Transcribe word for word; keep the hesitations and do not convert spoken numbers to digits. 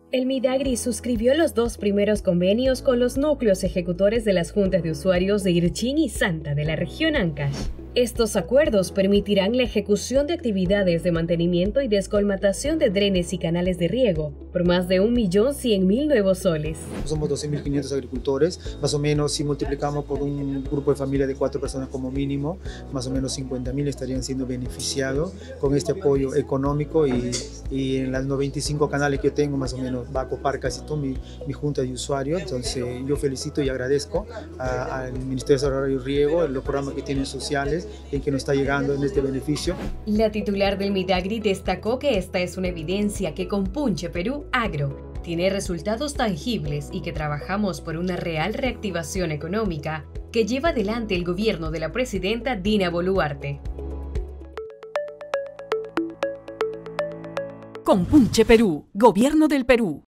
El Midagri suscribió los dos primeros convenios con los núcleos ejecutores de las juntas de usuarios de Irchín y Santa de la región Ancash. Estos acuerdos permitirán la ejecución de actividades de mantenimiento y descolmatación de drenes y canales de riego por más de un millón cien mil nuevos soles. Somos doce mil quinientos agricultores, más o menos si multiplicamos por un grupo de familia de cuatro personas como mínimo, más o menos cincuenta mil estarían siendo beneficiados con este apoyo económico y, y en las noventa y cinco canales que yo tengo más o menos va a copar casi toda mi, mi junta de usuarios. Entonces yo felicito y agradezco a, al Ministerio de Desarrollo y Riego, los programas que tienen sociales en que nos está llegando en este beneficio. La titular del Midagri destacó que esta es una evidencia que Compunche Perú Agro tiene resultados tangibles y que trabajamos por una real reactivación económica que lleva adelante el gobierno de la presidenta Dina Boluarte. Compunche Perú, Gobierno del Perú.